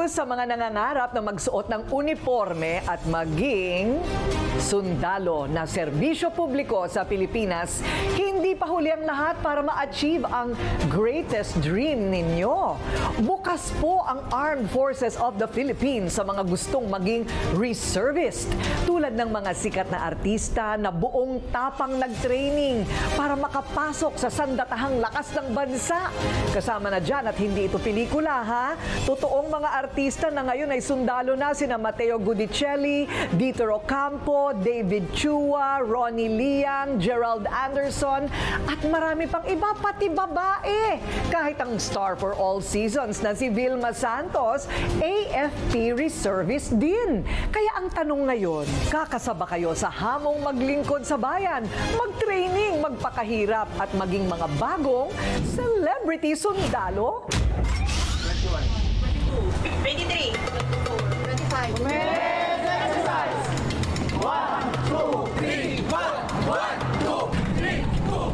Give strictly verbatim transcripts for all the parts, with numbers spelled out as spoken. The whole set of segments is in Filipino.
news sa mga nangangarap na magsuot ng uniforme at maging sundalo na serbisyo publiko sa Pilipinas. Hindi pa huli ang lahat para ma-achieve ang greatest dream ninyo. Bukas po ang Armed Forces of the Philippines sa mga gustong maging reservist. Tulad ng mga sikat na artista na buong tapang nag-training para makapasok sa sandatahang lakas ng bansa. Kasama na dyan at hindi ito pelikula, ha? Totoong mga artista na ngayon ay sundalo na sina Matteo Gudicelli, Dieter Ocampo, David Chua, Ronnie Liang, Gerald Anderson, at marami pang iba, pati babae. Kahit ang star for all seasons na si Vilma Santos, A F P reservist din. Kaya ang tanong ngayon, kakasaba kayo sa hamong maglingkod sa bayan, mag-training, magpakahirap at maging mga bagong celebrity sundalo? twenty-three, twenty-five. Let's exercise! One, two, three, one, one, two, three, two.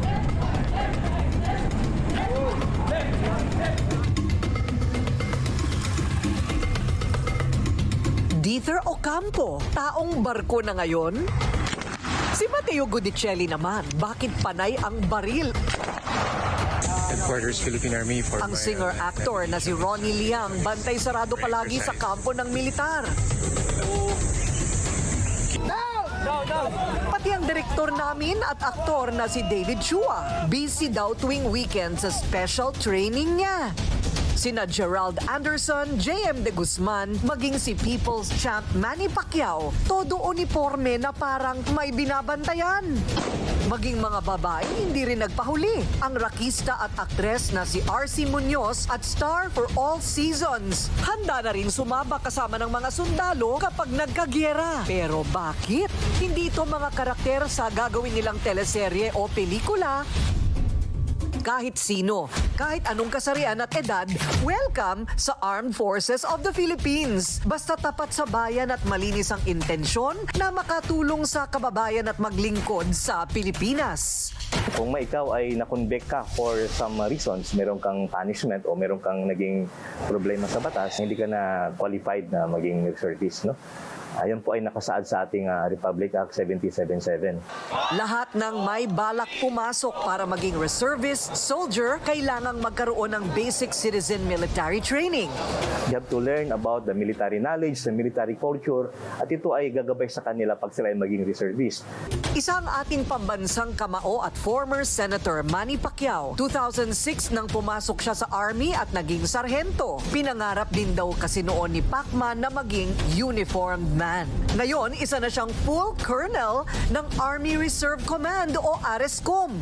Dieter Ocampo, taong barko na ngayon? Si Matteo Gudicelli naman, bakit panay ang baril? Headquarters Philippine Army for Ang singer-actor na si Ronnie Liang, bantay sarado palagi sa kampo ng militar. Pati ang direktor namin at aktor na si David Chua, busy daw tuwing weekend sa special training niya. Sina Gerald Anderson, J M De Guzman, maging si People's Champ Manny Pacquiao, todo uniforme na parang may binabantayan. Maging mga babae, hindi rin nagpahuli. Ang rakista at aktres na si R C Munoz at star for all seasons. Handa na rin sumaba kasama ng mga sundalo kapag nagkagyera. Pero bakit? Hindi ito mga karakter sa gagawin nilang teleserye o pelikula. Kahit sino, kahit anong kasarian at edad, welcome sa Armed Forces of the Philippines. Basta tapat sa bayan at malinis ang intensyon na makatulong sa kababayan at maglingkod sa Pilipinas. Kung may ikaw ay na-convict ka for some reasons, meron kang punishment o meron kang naging problema sa batas, hindi ka na qualified na maging reservist, no? Ayan po ay nakasaad sa ating uh, Republic Act seventy seventy-seven. Lahat ng may balak pumasok para maging reservist, soldier, kailangang magkaroon ng basic citizen military training. You have to learn about the military knowledge, the military culture, at ito ay gagabay sa kanila pag sila ay maging reservist. Isang ating pambansang kamao at former Senator Manny Pacquiao. two thousand six nang pumasok siya sa Army at naging sarhento. Pinangarap din daw kasi noon ni Pacman na maging uniformed man. Ngayon, isa na siyang full colonel ng Army Reserve Command o ARESCOM.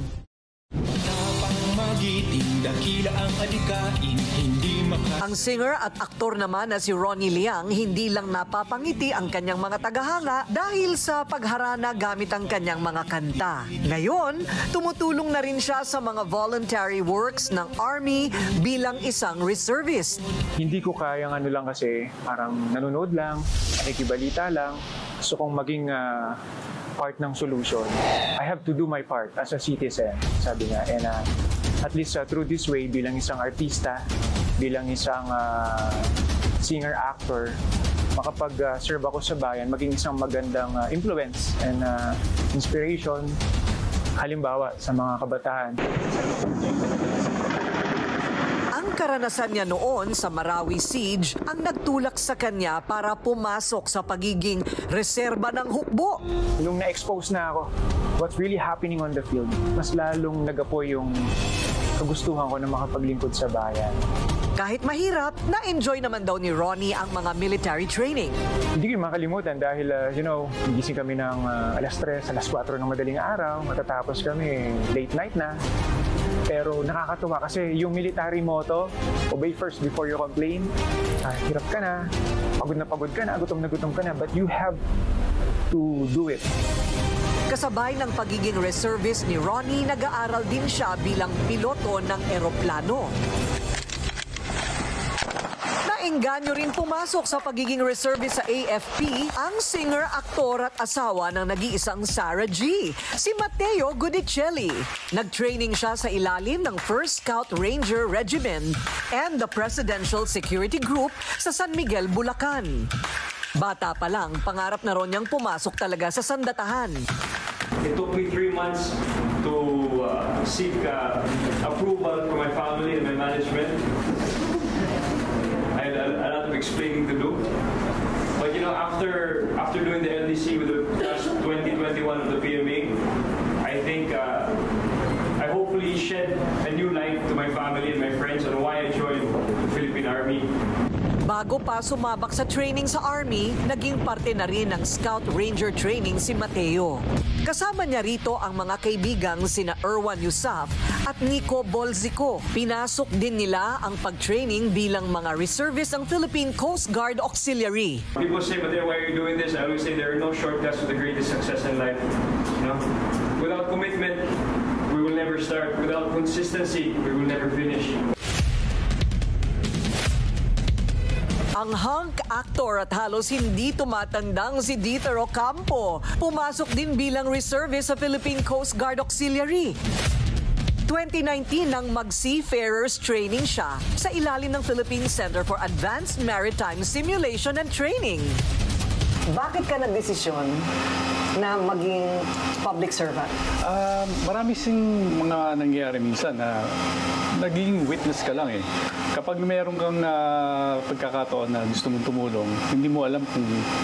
Magiting dakila ang adikain, hindi maka... Ang singer at aktor naman na si Ronnie Liang, hindi lang napapangiti ang kanyang mga tagahanga dahil sa pagharana gamit ang kanyang mga kanta. Ngayon, tumutulong na rin siya sa mga voluntary works ng Army bilang isang reservist. Hindi ko kayang ano lang kasi parang nanonood lang, nakikibalita lang. So kung maging uh, part ng solution, I have to do my part as a citizen, sabi nga. And uh, at least uh, through this way, bilang isang artista, bilang isang uh, singer-actor, makapag-serve ako sa bayan, maging isang magandang uh, influence and uh, inspiration, halimbawa sa mga kabataan. Ang karanasan niya noon sa Marawi Siege ang nagtulak sa kanya para pumasok sa pagiging reserba ng hukbo. Nung na-expose na ako, what's really happening on the field, mas lalong nagapoy yung kagustuhan ko na makapaglingkod sa bayan. Kahit mahirap, na-enjoy naman daw ni Ronnie ang mga military training. Hindi ko makalimutan dahil, uh, you know, gising kami ng uh, alas tres, alas kwatro ng madaling araw, matatapos kami late night na. Pero nakakatuwa kasi yung military motto, obey first before you complain. Ah, hirap ka na, pagod na pagod ka na, gutom na gutom ka na, but you have to do it. Kasabay ng pagiging reservist ni Ronnie, nag-aaral din siya bilang piloto ng eroplano. Naengganyo rin pumasok sa pagiging reservist sa A F P ang singer, aktor at asawa ng nag-iisang Sarah G, si Mateo Gudicelli. Nag-training siya sa ilalim ng first Scout Ranger Regiment and the Presidential Security Group sa San Miguel, Bulacan. Bata pa lang, pangarap na ron niyang pumasok talaga sa sandatahan. It took me three months to uh, seek uh, approval from my family and my management. I had a, a lot of explaining to do. But you know, after after doing the L D C with the class twenty twenty-one of the P M A, I think uh, I hopefully shed a new light to my family and my friends on why I joined the Philippine Army. Bago pa sumabak sa training sa Army, naging parte na rin ng Scout Ranger training si Mateo. Kasama niya rito ang mga kaibigang sina Erwan Yusaf at Nico Bolzico. Pinasok din nila ang pag-training bilang mga reservists ng Philippine Coast Guard Auxiliary. People say, but then why are you doing this? I always say there are no shortcuts to the greatest success in life. You know? Without commitment, we will never start. Without consistency, we will never finish. Ang hunk actor at halos hindi tumatandang si Dieter Ocampo, pumasok din bilang reservist sa Philippine Coast Guard Auxiliary. twenty nineteen nang mag-seafarers training siya sa ilalim ng Philippine Center for Advanced Maritime Simulation and Training. Bakit ka nagdesisyon na maging public servant? Uh, marami sing mga nangyayari minsan na naging witness ka lang eh. Kapag meron kang uh, pagkakataon na gusto mong tumulong, hindi mo alam kung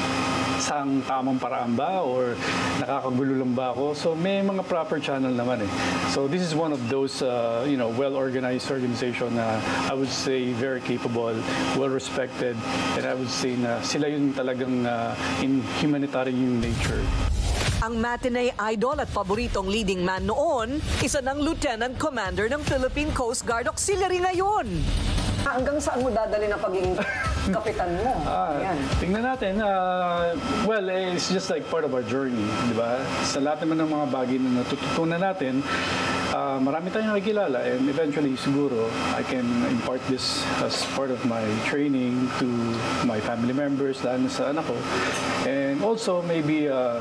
saang tamang paraan ba or nakakagulo lang ba ako. So may mga proper channel naman eh. So this is one of those uh, you know, well-organized organization na I would say very capable, well-respected, and I would say na sila yung talagang uh, in humanitarian nature. Ang matinee idol at paboritong leading man noon, isa ng Lieutenant Commander ng Philippine Coast Guard Auxiliary ngayon. Hanggang saan mo dadali na pagiging kapitan mo? Ah, tingnan natin. Uh, well, it's just like part of our journey, di ba? Sa lahat naman ng mga bagay na natututunan natin, uh, marami tayong nakikilala, and eventually siguro I can impart this as part of my training to my family members, lalo sa anak ko. And also maybe uh,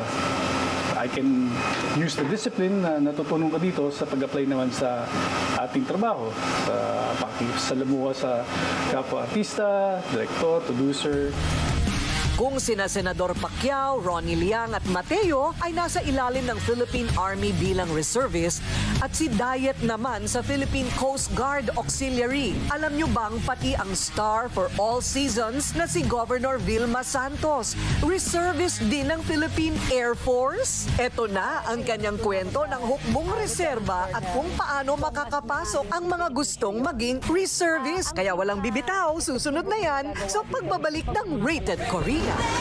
I can use the discipline na natutunan ko dito sa pag-apply naman sa ating trabaho, sa pakikisalamuha sa kapwa artista, director, producer. Kung sina Senador Pacquiao, Ronnie Liang at Mateo ay nasa ilalim ng Philippine Army bilang reservist at si Diet naman sa Philippine Coast Guard Auxiliary. Alam nyo bang pati ang star for all seasons na si Governor Vilma Santos, reservist din ng Philippine Air Force? Ito na ang kanyang kwento ng hukbong reserba at kung paano makakapasok ang mga gustong maging reservist. Kaya walang bibitaw, susunod na yan sa pagbabalik ng Rated Korea.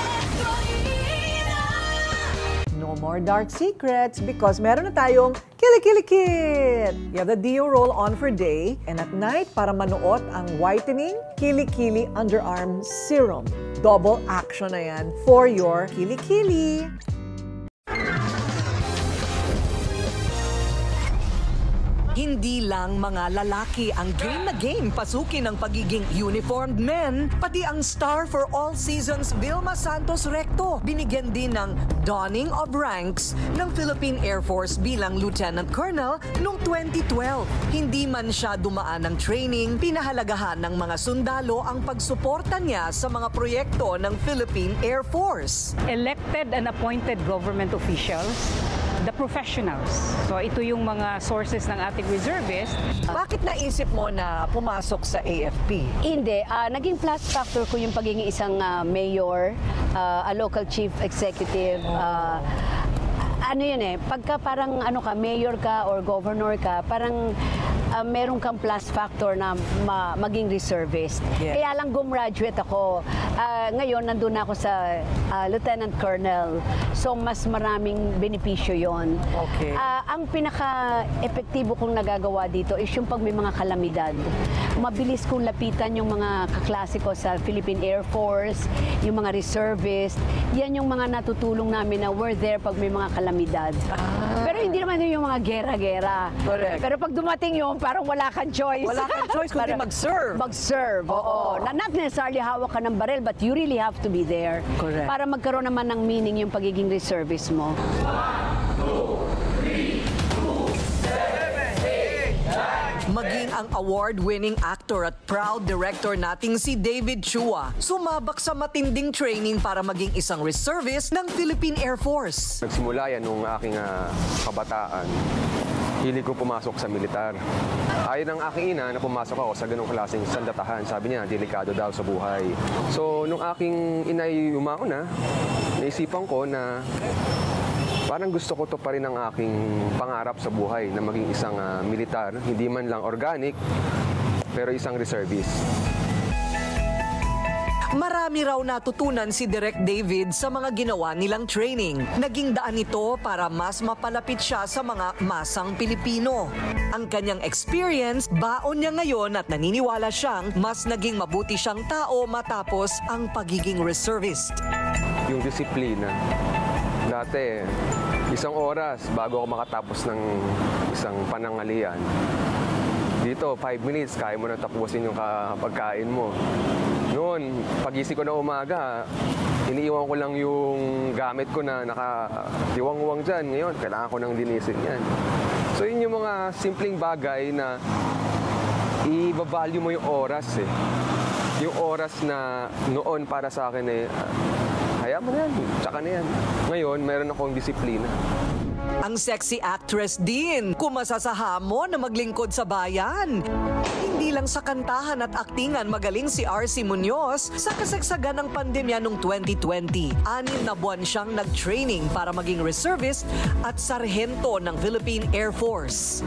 No more dark secrets because meron na tayong Kili-Kili-Kit. You have the deo roll on for day and at night para manuot ang whitening Kili-Kili Underarm Serum. Double action na yan for your Kili-Kili. Hindi lang mga lalaki ang game na game pasukin ng pagiging uniformed men, pati ang star for all seasons Vilma Santos Recto binigyan din ng donning of ranks ng Philippine Air Force bilang Lieutenant Colonel noong twenty twelve. Hindi man siya dumaan ng training, pinahalagahan ng mga sundalo ang pagsuporta niya sa mga proyekto ng Philippine Air Force. Elected and appointed government officials, the professionals. So ito yung mga sources ng ating reservist. Bakit naisip mo na pumasok sa A F P? Hindi. Uh, naging plus factor ko yung pagiging isang uh, mayor, uh, a local chief executive. Uh, ano yun eh, pagka parang ano ka, mayor ka or governor ka, parang uh, meron kang plus factor na ma maging reservist. Yeah. Kaya lang gumraduate ako. Uh, ngayon, nandun ako sa uh, Lieutenant Colonel. So, mas maraming benepisyo yon. Okay. Uh, ang pinaka-epektibo kong nagagawa dito is yung pag may mga kalamidad. Mabilis kong lapitan yung mga kaklase ko sa Philippine Air Force, yung mga reservist. Yan yung mga natutulong namin na we're there pag may mga kalamidad. Ah. Pero hindi naman yun yung mga gera-gera. Correct. Pero pag dumating yun, parang wala kang choice. Wala kang choice kundi Parang- mag-serve. Mag-serve, oo. Na- Not necessarily hawak ka ng baril, but you really have to be there. Correct. Para magkaroon naman ng meaning yung pagiging reservist mo. Maging ang award-winning actor at proud director nating si David Chua, sumabak sa matinding training para maging isang reservist ng Philippine Air Force. Nagsimula yan nung aking ah, kabataan. Hilig ko pumasok sa militar. Ayon ng aking ina na pumasok ako sa ganong klaseng sandatahan. Sabi niya, delikado daw sa buhay. So, nung aking inay umao na, naisipan ko na parang gusto ko to pa rin ang aking pangarap sa buhay na maging isang uh, militar, hindi man lang organic, pero isang reservist. Marami raw natutunan si Direk David sa mga ginawa nilang training. Naging daan ito para mas mapalapit siya sa mga masang Pilipino. Ang kanyang experience, baon niya ngayon at naniniwala siyang mas naging mabuti siyang tao matapos ang pagiging reservist. Yung disiplina. Dati, isang oras bago ako makatapos ng isang panangalian. Dito, five minutes, kaya mo na tapusin yung pagkain mo. Noon, pagising ko na umaga, iniiwan ko lang yung gamit ko na naka-iwang-uwang dyan. Ngayon, kailangan ko nang dinisin yan. So, yun yung mga simpleng bagay na i-value mo yung oras eh. Yung oras na noon para sa akin eh, kaya mo na yan, tsaka na yan. Ngayon, meron akong disiplina. Ang sexy actress din, kumasasaha mo na maglingkod sa bayan. Hindi lang sa kantahan at aktingan magaling si R C Munoz sa kasagsagan ng pandemya noong twenty twenty. Anim na buwan siyang nag-training para maging reservist at sarhento ng Philippine Air Force.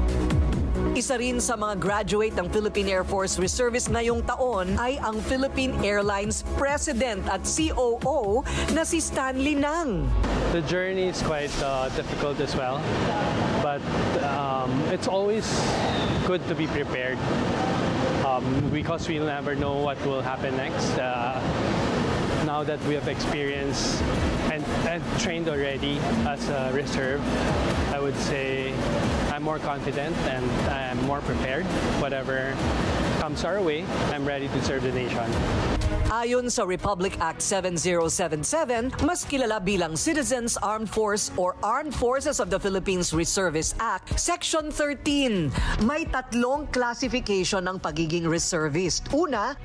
Isa rin sa mga graduate ng Philippine Air Force Reservist ngayong taon ay ang Philippine Airlines President at C O O na si Stanley Nang. The journey is quite uh, difficult as well, but um, it's always good to be prepared um, because we never know what will happen next. Uh, now that we have experienced and, and trained already as a reserve, I would say I'm more confident and I'm more prepared. Whatever comes our way, I'm ready to serve the nation. Ayon sa Republic Act seven thousand seventy-seven, mas kilala bilang Citizens Armed Force or Armed Forces of the Philippines Reservist Act, Section thirteen. May tatlong classification ng pagiging reservist. Una,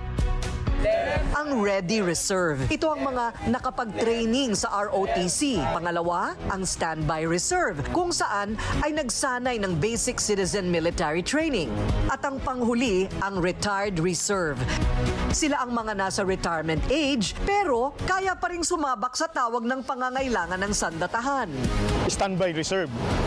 ang Ready Reserve. Ito ang mga nakapag-training sa R O T C. Pangalawa, ang Standby Reserve, kung saan ay nagsanay ng basic citizen military training. At ang panghuli, ang Retired Reserve. Sila ang mga nasa retirement age, pero kaya pa ring sumabak sa tawag ng pangangailangan ng sandatahan. Standby Reserve.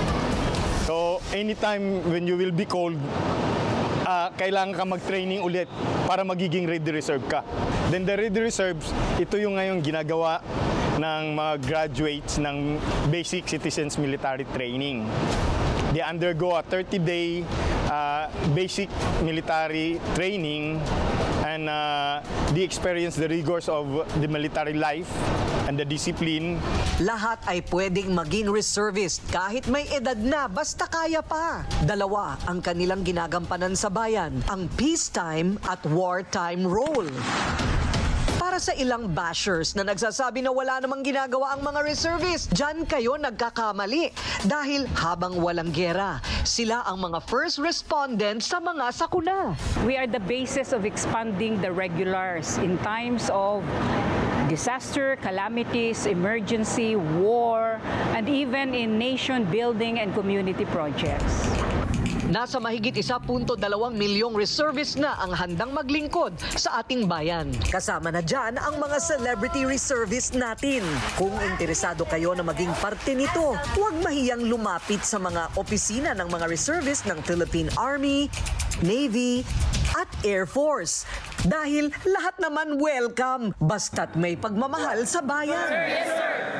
So, anytime when you will be called, uh, kailangan ka mag-training ulit para magiging ready reserve ka. Then the ready reserves, ito yung ngayon ginagawa ng mga graduates ng basic citizens military training. They undergo a thirty-day uh, basic military training and uh, they experience the rigors of the military life and the discipline. Lahat ay pwedeng maging reservist kahit may edad na basta kaya pa. Dalawa ang kanilang ginagampanan sa bayan, ang peacetime at wartime role. Para sa ilang bashers na nagsasabi na wala namang ginagawa ang mga reservists, dyan kayo nagkakamali. Dahil habang walang gera, sila ang mga first respondents sa mga sakuna. We are the basis of expanding the regulars in times of disaster, calamities, emergency, war, and even in nation building and community projects. Nasa mahigit isa punto dalawang milyong reservists na ang handang maglingkod sa ating bayan. Kasama na dyan ang mga celebrity reservists natin. Kung interesado kayo na maging parte nito, huwag mahiyang lumapit sa mga opisina ng mga reservists ng Philippine Army, Navy, at Air Force. Dahil lahat naman welcome, basta't may pagmamahal sa bayan. Yes, sir!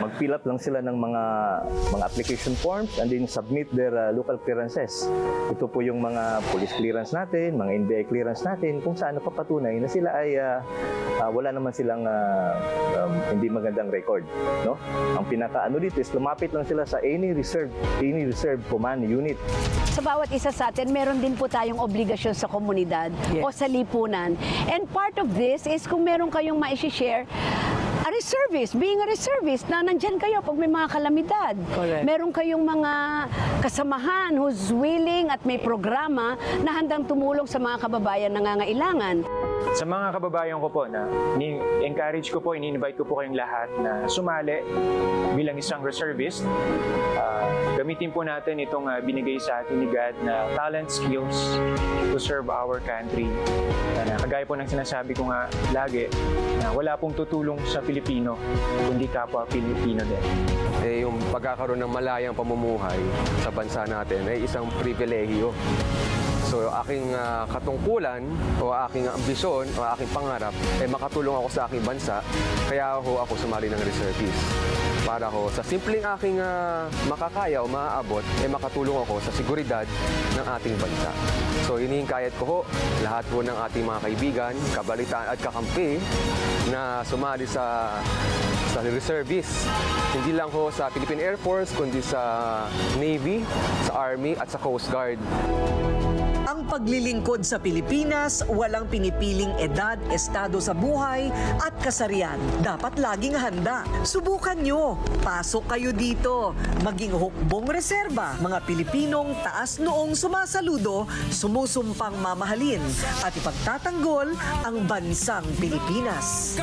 Mag-fill up lang sila ng mga mga application forms and then submit their uh, local clearances. Ito po yung mga police clearance natin, mga N B I clearance natin, kung saan napapatunay na sila ay uh, uh, wala naman silang uh, um, hindi magandang record. No? Ang pinaka-ano dito is lumapit lang sila sa any reserve, any reserve command unit. Sa bawat isa sa atin, meron din po tayong obligasyon sa komunidad Yes. o sa lipunan. And part of this is kung meron kayong ma-share, a reservist, being a reservist, na nandyan kayo pag may mga kalamidad. Correct. Meron kayong mga kasamahan who's willing at may programa na handang tumulong sa mga kababayan na nangangailangan. Sa mga kababayan ko po na ni-encourage ko po, ini-invite ko po kayong lahat na sumali bilang isang reservist. Uh, gamitin po natin itong uh, binigay sa atin ni God na talent, skills to serve our country. Uh, kagaya po ng sinasabi ko nga lagi, na wala pong tutulong sa Pilipino, kundi kapwa Pilipino din. Eh, yung pagkakaroon ng malayang pamumuhay sa bansa natin ay isang pribilehiyo. So, aking uh, katungkulan o aking ambisyon o aking pangarap ay eh, makatulong ako sa aking bansa, kaya ho ako sumali ng reservist. Para ho sa simpleng aking uh, makakaya o maaabot, ay eh, makatulong ako sa seguridad ng ating bansa. So, hinihingkayat ko ho lahat po ng ating mga kaibigan, kabalitaan at kakampi na sumali sa sa reservist. Hindi lang ho sa Philippine Air Force, kundi sa Navy, sa Army at sa Coast Guard. Ang paglilingkod sa Pilipinas, walang pinipiling edad, estado sa buhay at kasarian. Dapat laging handa. Subukan nyo. Pasok kayo dito. Maging hukbong reserba. Mga Pilipinong taas noong sumasaludo, sumusumpang mamahalin at ipagtatanggol ang bansang Pilipinas.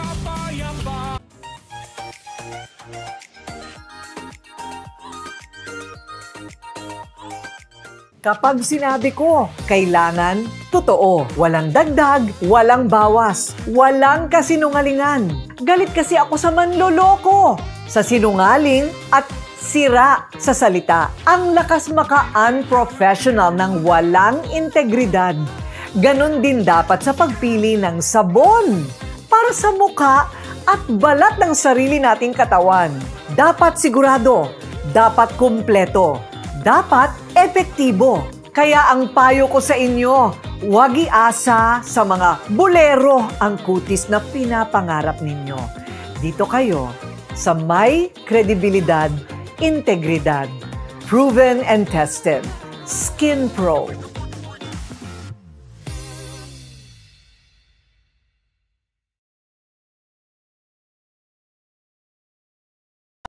Kapag sinabi ko, kailangan, totoo. Walang dagdag, walang bawas, walang kasinungalingan. Galit kasi ako sa manloloko, sa sinungaling at sira sa salita. Ang lakas maka-unprofessional ng walang integridad. Ganon din dapat sa pagpili ng sabon para sa mukha at balat ng sarili nating katawan. Dapat sigurado, dapat kumpleto, dapat epektibo. Kaya ang payo ko sa inyo, huwag iasa sa mga bolero ang kutis na pinapangarap ninyo. Dito kayo sa may kredibilidad, integridad, proven and tested, Skin Pro.